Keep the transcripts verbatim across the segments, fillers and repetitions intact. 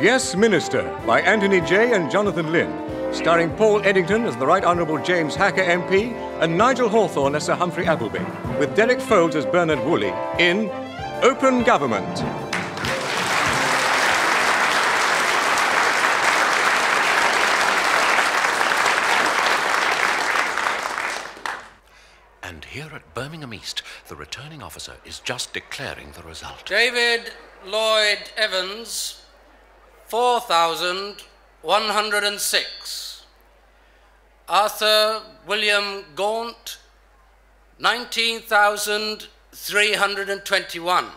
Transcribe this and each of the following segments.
Yes, Minister, by Antony J. and Jonathan Lynn, starring Paul Eddington as the Right Honourable James Hacker M P and Nigel Hawthorne as Sir Humphrey Appleby, with Derek Folds as Bernard Woolley in Open Government. And here at Birmingham East, the returning officer is just declaring the result. David Lloyd Evans, four thousand one hundred six. Arthur William Gaunt, nineteen thousand three hundred twenty-one.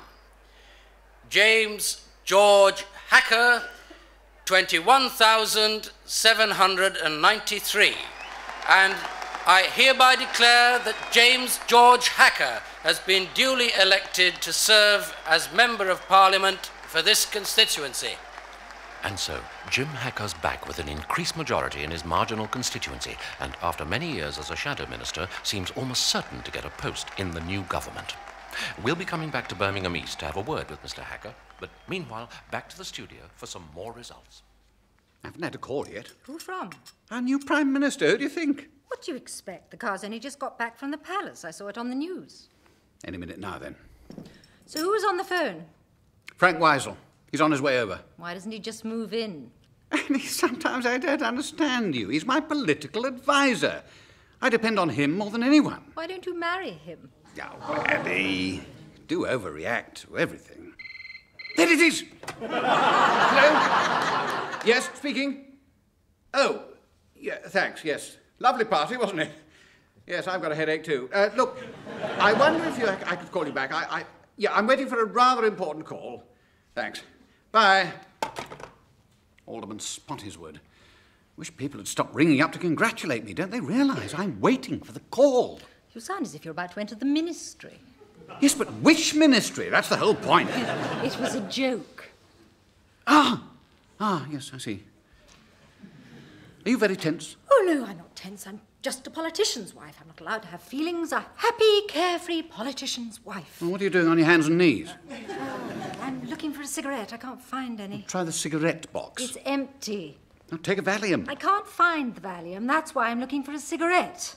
James George Hacker, twenty-one thousand seven hundred ninety-three. And I hereby declare that James George Hacker has been duly elected to serve as Member of Parliament for this constituency. And so, Jim Hacker's back with an increased majority in his marginal constituency, and after many years as a shadow minister, seems almost certain to get a post in the new government. We'll be coming back to Birmingham East to have a word with Mister Hacker, but meanwhile, back to the studio for some more results. I haven't had a call yet. Who from? Our new Prime Minister, who do you think? What do you expect? The car's only just got back from the palace. I saw it on the news. Any minute now, then. So who was on the phone? Frank Weisel. He's on his way over. Why doesn't he just move in? Annie, sometimes I don't understand you. He's my political advisor. I depend on him more than anyone. Why don't you marry him? Oh, Annie, do overreact to everything. There it is! Hello? Yes, speaking? Oh, yeah, thanks, yes. Lovely party, wasn't it? Yes, I've got a headache too. Uh, look, I wonder if you, I could call you back. I, I, yeah, I'm waiting for a rather important call. Thanks. Bye. Alderman Spottiswoode. Wish people had stopped ringing up to congratulate me. Don't they realise I'm waiting for the call? You sound as if you're about to enter the ministry. Yes, but which ministry? That's the whole point. It was a joke. Ah! Ah, yes, I see. Are you very tense? Oh, no, I'm not tense. I'm just a politician's wife. I'm not allowed to have feelings. A happy, carefree politician's wife. Well, what are you doing on your hands and knees? Oh, I'm looking for a cigarette. I can't find any. Well, try the cigarette box. It's empty. Now, take a Valium. I can't find the Valium. That's why I'm looking for a cigarette.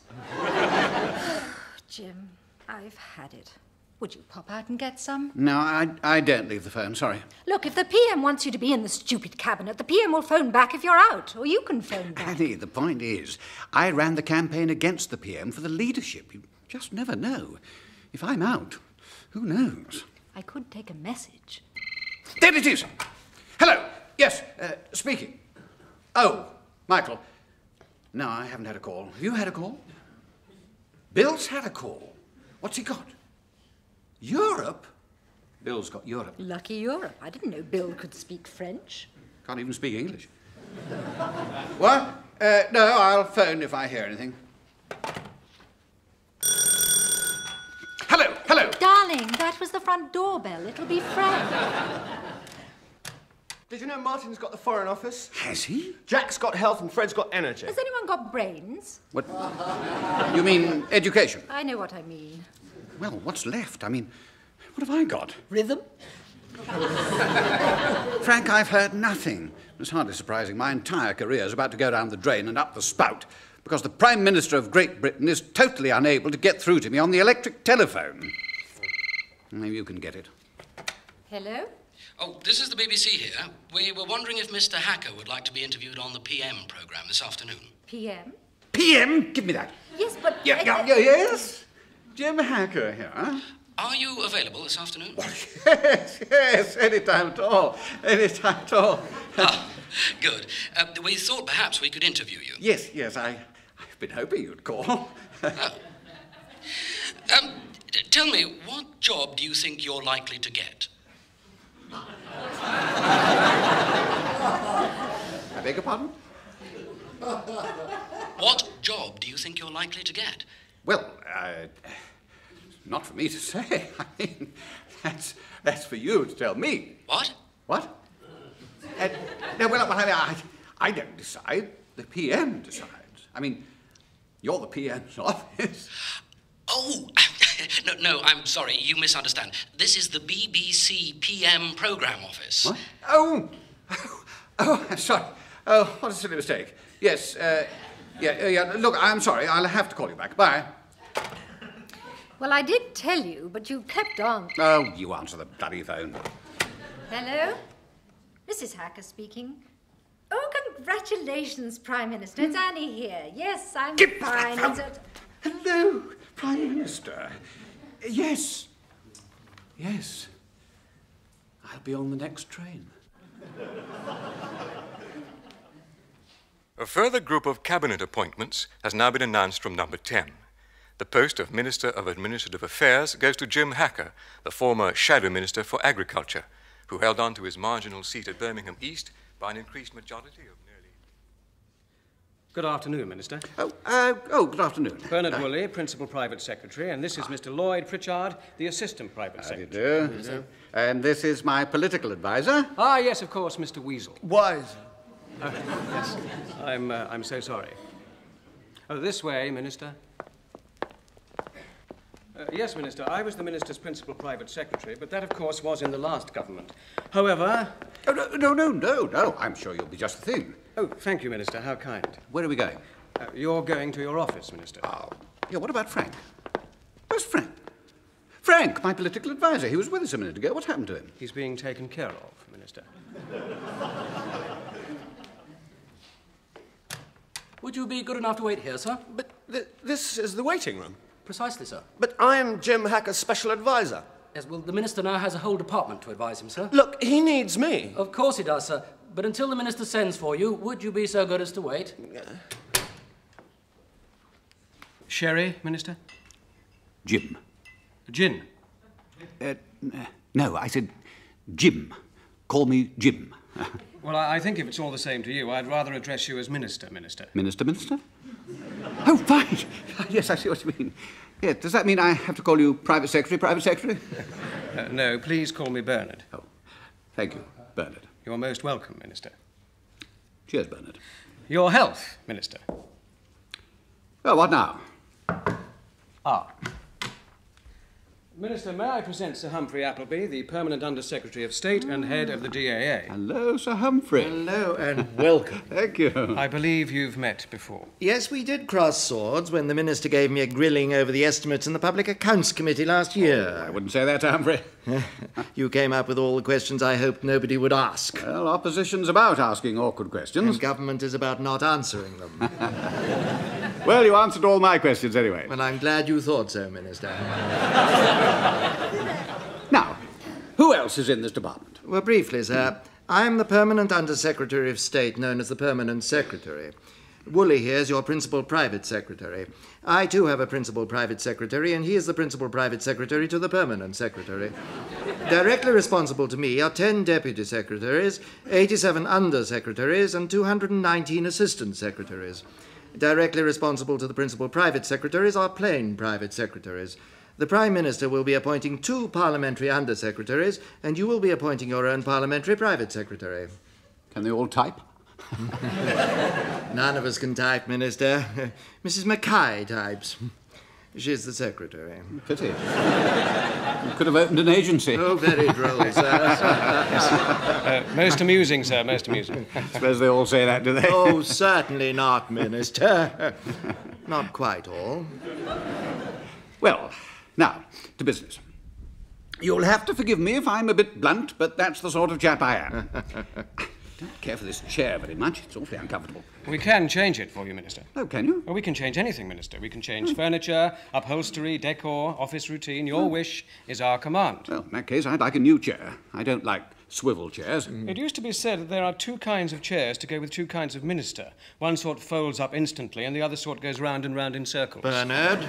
Jim, I've had it. Would you pop out and get some? No, I, I don't leave the phone, sorry. Look, if the P M wants you to be in the stupid cabinet, the P M will phone back if you're out, or you can phone back. Annie, the point is, I ran the campaign against the P M for the leadership. You just never know. If I'm out, who knows? I could take a message. There it is! Hello! Yes, uh, speaking. Oh, Michael. No, I haven't had a call. Have you had a call? Bill's had a call. What's he got? Europe? Bill's got Europe. Lucky Europe. I didn't know Bill could speak French. Can't even speak English. What? Uh, no, I'll phone if I hear anything. Hello, hello. Darling, that was the front doorbell. It'll be Frank. Did you know Martin's got the Foreign Office? Has he? Jack's got health and Fred's got energy. Has anyone got brains? What? You mean education? I know what I mean. Well, what's left? I mean, what have I got? Rhythm? Frank, I've heard nothing. It's hardly surprising. My entire career is about to go down the drain and up the spout because the Prime Minister of Great Britain is totally unable to get through to me on the electric telephone. Maybe you can get it. Hello? Oh, this is the B B C here. We were wondering if Mister Hacker would like to be interviewed on the P M programme this afternoon. P M? P M? Give me that. Yes, but... Yeah, yeah, yeah, yes? Jim Hacker here, huh? Are you available this afternoon? Oh, yes, yes, any time at all. Any time at all. Ah, good. Uh, we thought perhaps we could interview you. Yes, yes, I, I've been hoping you'd call. Oh. Um, t- tell me, what job do you think you're likely to get? I beg your pardon? What job do you think you're likely to get? Well, uh, not for me to say. I mean, that's, that's for you to tell me. What? What? Uh, no, well, I, mean, I, I don't decide. The P M decides. I mean, you're the P M's office. Oh, no, no, I'm sorry, you misunderstand. This is the B B C P M programme office. What? Oh, oh, Oh, sorry. Oh, what a silly mistake. Yes, uh, yeah, uh, yeah, look, I'm sorry. I'll have to call you back. Bye. Well, I did tell you, but you kept on. Oh, you answer the bloody phone. Hello? Missus Hacker speaking. Oh, congratulations, Prime Minister. It's Annie here. Yes, I'm Give fine. that It's a- Hello, Prime Minister. Yes. Yes. I'll be on the next train. A further group of cabinet appointments has now been announced from number ten. The post of Minister of Administrative Affairs goes to Jim Hacker, the former Shadow Minister for Agriculture, who held on to his marginal seat at Birmingham East by an increased majority of nearly... Good afternoon, Minister. Oh, uh, oh, good afternoon. Bernard Uh, Woolley, Principal Private Secretary, and this is Mister Lloyd Pritchard, the Assistant Private How do you Secretary. do? And this is my political advisor. Ah, yes, of course, Mister Weasel. Wise. Yes, I'm, uh, I'm so sorry. Oh, this way, Minister. Uh, yes, Minister, I was the Minister's Principal Private Secretary, but that, of course, was in the last government. However... Oh, no, no, no, no, no. I'm sure you'll be just the thing. Oh, thank you, Minister. How kind. Where are we going? Uh, you're going to your office, Minister. Oh, yeah, what about Frank? Where's Frank? Frank, my political advisor. He was with us a minute ago. What happened to him? He's being taken care of, Minister. Would you be good enough to wait here, sir? But th this is the waiting room. Precisely, sir. But I am Jim Hacker's special advisor. Yes, well, the Minister now has a whole department to advise him, sir. Look, he needs me. Of course he does, sir. But until the Minister sends for you, would you be so good as to wait? Sherry, Minister? Jim. Gin. Uh, n- no, I said Jim. Call me Jim. Well, I I think if it's all the same to you, I'd rather address you as Minister, Minister. Minister, Minister? Oh, fine. Yes, I see what you mean. Yeah, does that mean I have to call you Private Secretary, Private Secretary? Uh, no, please call me Bernard. Oh, thank you, Bernard. You're most welcome, Minister. Cheers, Bernard. Your health, Minister. Well, what now? Ah. Minister, may I present Sir Humphrey Appleby, the Permanent Under-Secretary of State and head of the D A A. Hello, Sir Humphrey. Hello and welcome. Thank you. I believe you've met before. Yes, we did cross swords when the Minister gave me a grilling over the estimates in the Public Accounts Committee last year. I wouldn't say that, Sir Humphrey. You came up with all the questions I hoped nobody would ask. Well, opposition's about asking awkward questions. And government is about not answering them. Well, you answered all my questions anyway. Well, I'm glad you thought so, Minister. Now, who else is in this department? Well, briefly, sir, I'm the Permanent Under-Secretary of State, known as the Permanent Secretary. Woolley here is your Principal Private Secretary. I, too, have a Principal Private Secretary, and he is the Principal Private Secretary to the Permanent Secretary. Directly responsible to me are ten Deputy Secretaries, eighty-seven Under-Secretaries, and two hundred nineteen Assistant Secretaries. Directly responsible to the Principal Private Secretaries are plain Private Secretaries. The Prime Minister will be appointing two Parliamentary Under-Secretaries, and you will be appointing your own Parliamentary Private Secretary. Can they all type? None of us can type, Minister. Missus Mackay types. She's the secretary. Pity. You could have opened an agency. Oh, very droll, sir. Uh, most amusing, sir, most amusing. Suppose they all say that, do they? Oh, certainly not, Minister. Not quite all. Well, now, to business. You'll have to forgive me if I'm a bit blunt, but that's the sort of chap I am. I don't care for this chair very much. It's awfully uncomfortable. We can change it for you, Minister. Oh, can you? Well, we can change anything, Minister. We can change furniture, upholstery, decor, office routine. Your wish is our command. Well, in that case, I'd like a new chair. I don't like swivel chairs. It used to be said that there are two kinds of chairs to go with two kinds of minister. One sort folds up instantly, and the other sort goes round and round in circles. Bernard?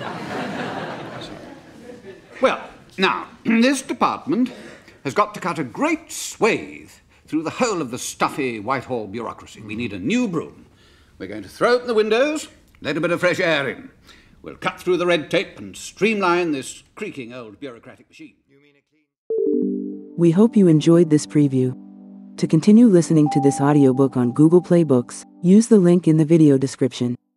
Well, now, this department has got to cut a great swathe through the whole of the stuffy Whitehall bureaucracy. We need a new broom. We're going to throw open the windows, let a bit of fresh air in. We'll cut through the red tape and streamline this creaking old bureaucratic machine. We hope you enjoyed this preview. To continue listening to this audiobook on Google Play Books, use the link in the video description.